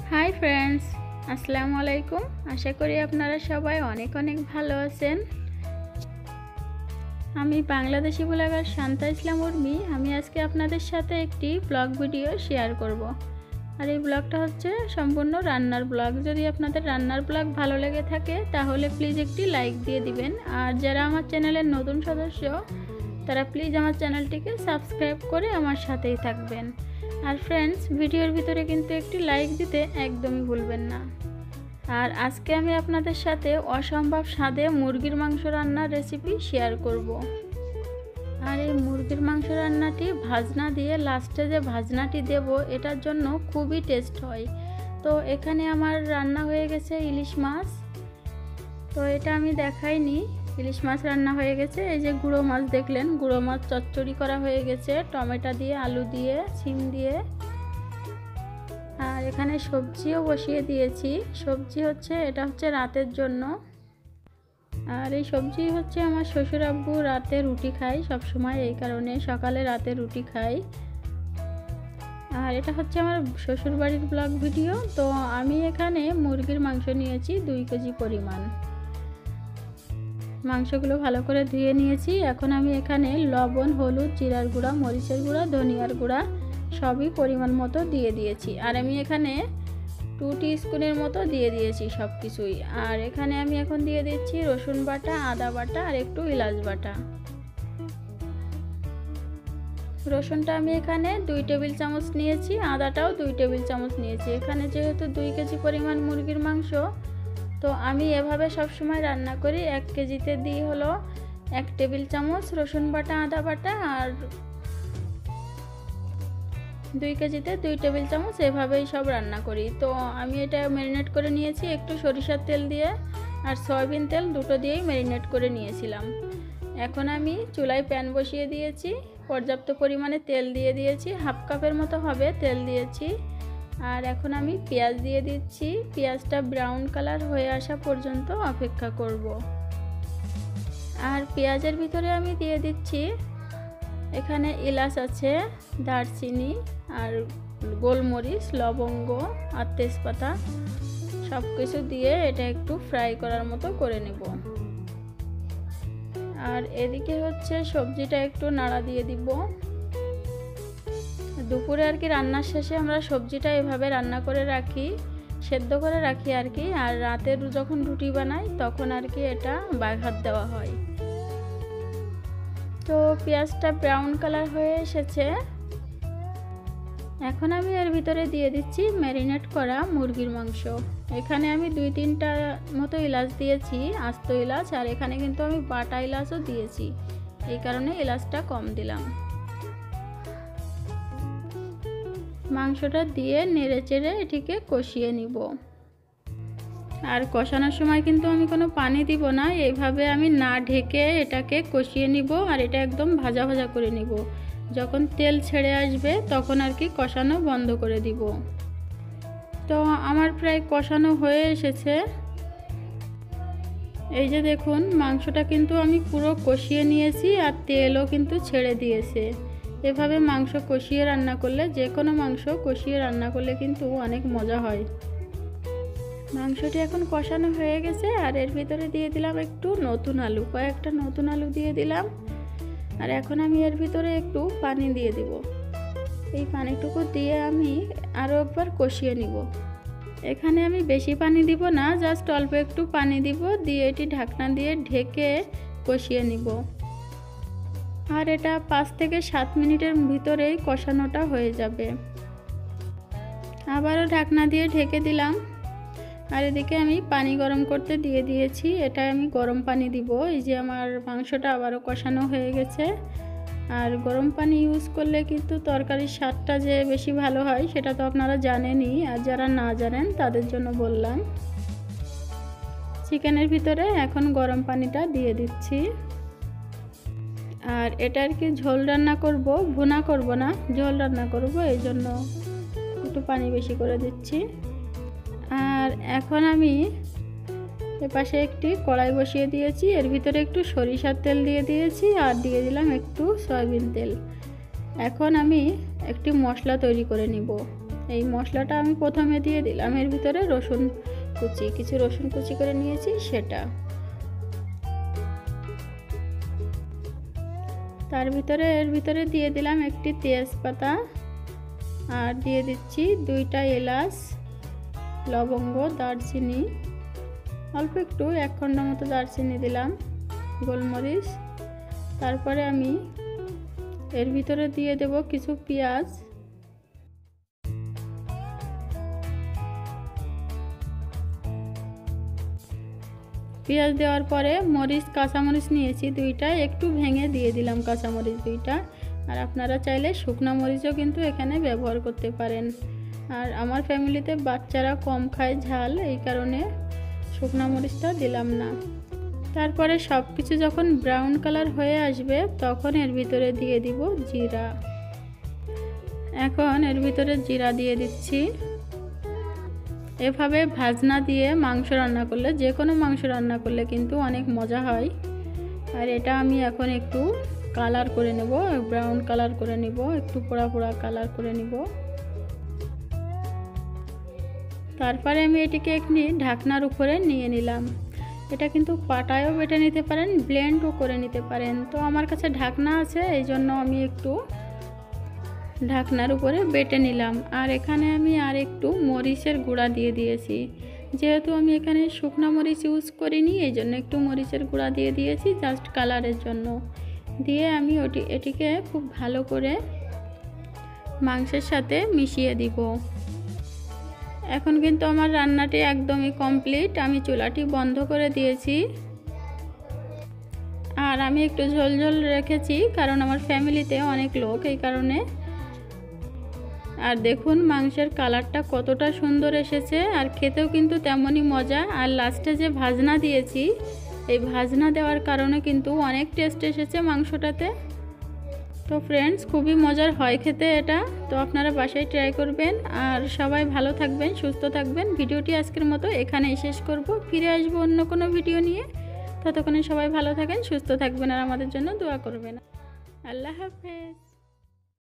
Hi friends, আসসালামু আলাইকুম। আশা করি আপনারা সবাই অনেক অনেক ভালো আছেন। আমি বাংলাদেশি ব্লগার শান্তা ইসলাম উর্মি। আমি আজকে আপনাদের সাথে একটি ব্লগ ভিডিও শেয়ার করব। আর এই ব্লগটা হচ্ছে সম্পূর্ণ রান্নার ব্লগ। যদি আপনাদের রান্নার ব্লগ ভালো লেগে থাকে তাহলে প্লিজ একটি লাইক দিয়ে দিবেন। আর যারা আমার চ্যানেলের নতুন সদস্য তারা প্লিজ আমার চ্যানেলটিকে সাবস্ক্রাইব করে আমার সাথেই থাকবেন। আর ফ্রেন্ডস, ভিডিওর ভিতরে কিন্তু একটি লাইক দিতে একদমই ভুলবেন না। আর আজকে আমি আপনাদের সাথে অসম্ভব স্বাদে মুরগির মাংস রান্নার রেসিপি শেয়ার করব। আর এই মুরগির মাংস রান্নাটি ভাজনা দিয়ে লাস্টে যে ভাজনাটি দেব এটার জন্য খুবই টেস্ট হয়। তো এখানে আমার রান্না হয়ে গেছে ইলিশ মাছ। তো এটা আমি দেখাইনি, ইলিশ মাছ রান্না হয়ে গেছে। এই যে গুঁড়ো মাছ দেখলেন, গুঁড়ো মাছ চচ্চড়ি করা হয়ে গেছে টমেটো দিয়ে, আলু দিয়ে, সিম দিয়ে। আর এখানে সবজিও বসিয়ে দিয়েছি। সবজি হচ্ছে, এটা হচ্ছে রাতের জন্য। আর এই সবজি হচ্ছে আমার শ্বশুর আব্বু রাতে রুটি খাই সবসময়, এই কারণে সকালে রাতে রুটি খাই। আর এটা হচ্ছে আমার শ্বশুর বাড়ির ব্লগ ভিডিও। তো আমি এখানে মুরগির মাংস নিয়েছি 2 কেজি পরিমাণ। মাংসগুলো ভালো করে ধুয়ে নিয়েছি। এখন আমি এখানে লবণ, হলুদ, জিরার গুঁড়া, মরিচের গুঁড়া, ধনিয়ার গুঁড়া সবই পরিমাণ মতো দিয়ে দিয়েছি। আর আমি এখানে 2 টিস্পুনের মতো দিয়ে দিয়েছি সব কিছুই। আর এখানে আমি এখন দিয়ে দিচ্ছি রসুন বাটা, আদা বাটা আর একটু এলাচ বাটা। রসুনটা আমি এখানে 2 টেবিল চামচ নিয়েছি, আদাটাও 2 টেবিল চামচ নিয়েছি। এখানে যেহেতু 2 কেজি পরিমাণ মুরগির মাংস, তো আমি এভাবে সবসময় রান্না করি। 1 কেজিতে দিই হলো 1 টেবিল চামচ রসুন বাটা, আদা বাটা, আর 2 কেজিতে 2 টেবিল চামচ, এভাবেই সব রান্না করি। তো আমি এটা ম্যারিনেট করে নিয়েছি একটু সরিষার তেল দিয়ে, আর সয়াবিন তেল দুটো দিয়েই ম্যারিনেট করে নিয়েছিলাম। এখন আমি চুলায় প্যান বসিয়ে দিয়েছি, পর্যাপ্ত পরিমাণে তেল দিয়ে দিয়েছি, 1/2 কাপের মতো হবে তেল দিয়েছি। আর এখন আমি পেঁয়াজ দিয়ে দিচ্ছি। পেঁয়াজটা ব্রাউন কালার হয়ে আসা পর্যন্ত অপেক্ষা করব। আর পেঁয়াজের ভিতরে আমি দিয়ে দিচ্ছি এখানে এলাচ আছে, দারচিনি আর গোলমরিচ, লবঙ্গ আর তেজপাতা সব কিছু দিয়ে এটা একটু ফ্রাই করার মতো করে নেব। আর এদিকে হচ্ছে সবজিটা একটু নাড়া দিয়ে দিব। দুপুরে আর কি রান্নার শেষে আমরা সবজিটা এভাবে রান্না করে রাখি, সেদ্ধ করে রাখি আর কি। আর রাতে যখন রুটি বানাই তখন আর কি এটা বাঘাত দেওয়া হয়। তো পেঁয়াজটা ব্রাউন কালার হয়ে এসেছে। এখন আমি এর ভিতরে দিয়ে দিচ্ছি ম্যারিনেট করা মুরগির মাংস। এখানে আমি 2-3টা মতো এলাচ দিয়েছি, আস্ত এলাচ। আর এখানে কিন্তু আমি বাটা এলাচও দিয়েছি, এই কারণে এলাচটা কম দিলাম। মাংসটা দিয়ে নেড়ে চেড়ে এটিকে কষিয়ে নিব। আর কষানোর সময় কিন্তু আমি কোনো পানি দিব না, এইভাবে আমি না ঢেকে এটাকে কষিয়ে নিব। আর এটা একদম ভাজা ভাজা করে নিব। যখন তেল ছেড়ে আসবে তখন আর কি কষানো বন্ধ করে দিব। তো আমার প্রায় কষানো হয়ে এসেছে। এই যে দেখুন, মাংসটা কিন্তু আমি পুরো কষিয়ে নিয়েছি আর তেলও কিন্তু ছেড়ে দিয়েছে। এভাবে মাংস কষিয়ে রান্না করলে, যে কোনো মাংস কষিয়ে রান্না করলে কিন্তু অনেক মজা হয়। মাংসটি এখন কষানো হয়ে গেছে। আর এর ভিতরে দিয়ে দিলাম একটু নতুন আলু, কয়েকটা নতুন আলু দিয়ে দিলাম। আর এখন আমি এর ভিতরে একটু পানি দিয়ে দিব। এই পানিটুকু দিয়ে আমি আরও একবার কষিয়ে নিব। এখানে আমি বেশি পানি দিব না, জাস্ট অল্প একটু পানি দিব, দিয়ে এটি ঢাকনা দিয়ে ঢেকে কষিয়ে নিব। আর এটা 5 থেকে 7 মিনিটের ভিতরেই কষানোটা হয়ে যাবে। আবারও ঢাকনা দিয়ে ঢেকে দিলাম। আর এদিকে আমি পানি গরম করতে দিয়ে দিয়েছি, এটা আমি গরম পানি দিব। এই যে আমার মাংসটা আবারও কষানো হয়ে গেছে। আর গরম পানি ইউজ করলে কিন্তু তরকারির স্বাদটা যে বেশি ভালো হয় সেটা তো আপনারা জানেনই। আর যারা না জানেন তাদের জন্য বললাম। চিকেনের ভিতরে এখন গরম পানিটা দিয়ে দিচ্ছি। আর এটা আর কি ঝোল রান্না করব, ভুনা করব না, ঝোল রান্না করব, এই জন্য একটু পানি বেশি করে দিচ্ছি। আর এখন আমি এপাশে একটি কড়াই বসিয়ে দিয়েছি, এর ভিতরে একটু সরিষার তেল দিয়ে দিয়েছি আর দিয়ে দিলাম একটু সয়াবিন তেল। এখন আমি একটি মশলা তৈরি করে নিব। এই মশলাটা আমি প্রথমে দিয়ে দিলাম এর ভিতরে রসুন কুচি, কিছু রসুন কুচি করে নিয়েছি সেটা। এর ভিতরে দিয়ে দিলাম একটি তেজপাতা, আর দিয়ে দিচ্ছি 2টা এলাচ, লবঙ্গ, দারচিনি, অল্প একটু 1 খণ্ড মতো দারচিনি দিলাম, গোলমরিচ। তারপরে আমি এর ভিতরে দিয়ে দেব কিছু পেঁয়াজ, দেওয়ার পরে কাঁচামরিচ নিয়েছি 2টা, একটু ভেঙে দিয়ে দিলাম কাঁচামরিচ 2টা। আর আপনারা চাইলে শুকনো মরিচও কিন্তু এখানে ব্যবহার করতে পারেন। আর আমার ফ্যামিলিতে বাচ্চারা কম খায় ঝাল, এই কারণে শুকনো মরিচটা দিলাম না। তারপরে সব কিছু যখন ব্রাউন কালার হয়ে আসবে তখন এর ভিতরে দিয়ে দিব জিরা। এখন এর ভিতরে জিরা দিয়ে দিচ্ছি। এভাবে ভাজনা দিয়ে মাংস রান্না করলে, যে কোনো মাংস রান্না করলে কিন্তু অনেক মজা হয়। আর এটা আমি এখন একটু কালার করে নেব, ব্রাউন কালার করে নেব, একটু পোড়া পোড়া কালার করে নেব। তারপরে আমি এটিকে একটি ঢাকনার উপরে নিয়ে নিলাম। এটা কিন্তু পাটায়ও বেটে নিতে পারেন, ব্লেন্ডও করে নিতে পারেন। তো আমার কাছে ঢাকনা আছে, এই জন্য আমি একটু ঢাকনার উপরে বেটে নিলাম। আর এখানে আমি আর একটু মরিচের গুঁড়া দিয়ে দিয়েছি, যেহেতু আমি এখানে শুকনো মরিচ ইউজ করিনি, এই জন্য একটু মরিচের গুঁড়া দিয়ে দিয়েছি জাস্ট কালারের জন্য। দিয়ে আমি এটিকে খুব ভালো করে মাংসের সাথে মিশিয়ে দিব। এখন কিন্তু আমার রান্নাটি একদমই কমপ্লিট। আমি চুলাটি বন্ধ করে দিয়েছি। আর আমি একটু ঝোল ঝোল রেখেছি, কারণ আমার ফ্যামিলিতে অনেক লোক, এই কারণে। আর দেখুন মাংসের কালারটা কতটা সুন্দর এসেছে, আর খেতেও কিন্তু তেমনই মজা। আর লাস্টে যে ভাজনা দিয়েছি, এই ভাজনা দেওয়ার কারণে কিন্তু অনেক টেস্ট এসেছে মাংসটাতে। তো ফ্রেন্ডস, খুবই মজার হয় খেতে এটা। তো আপনারা বাসায় ট্রাই করবেন। আর সবাই ভালো থাকবেন, সুস্থ থাকবেন। ভিডিওটি আজকের মতো এখানেই শেষ করব। ফিরে আসবো অন্য কোনো ভিডিও নিয়ে। ততক্ষণে সবাই ভালো থাকেন, সুস্থ থাকবেন, আর আমাদের জন্য দোয়া করবেন। আল্লাহ হাফেজ।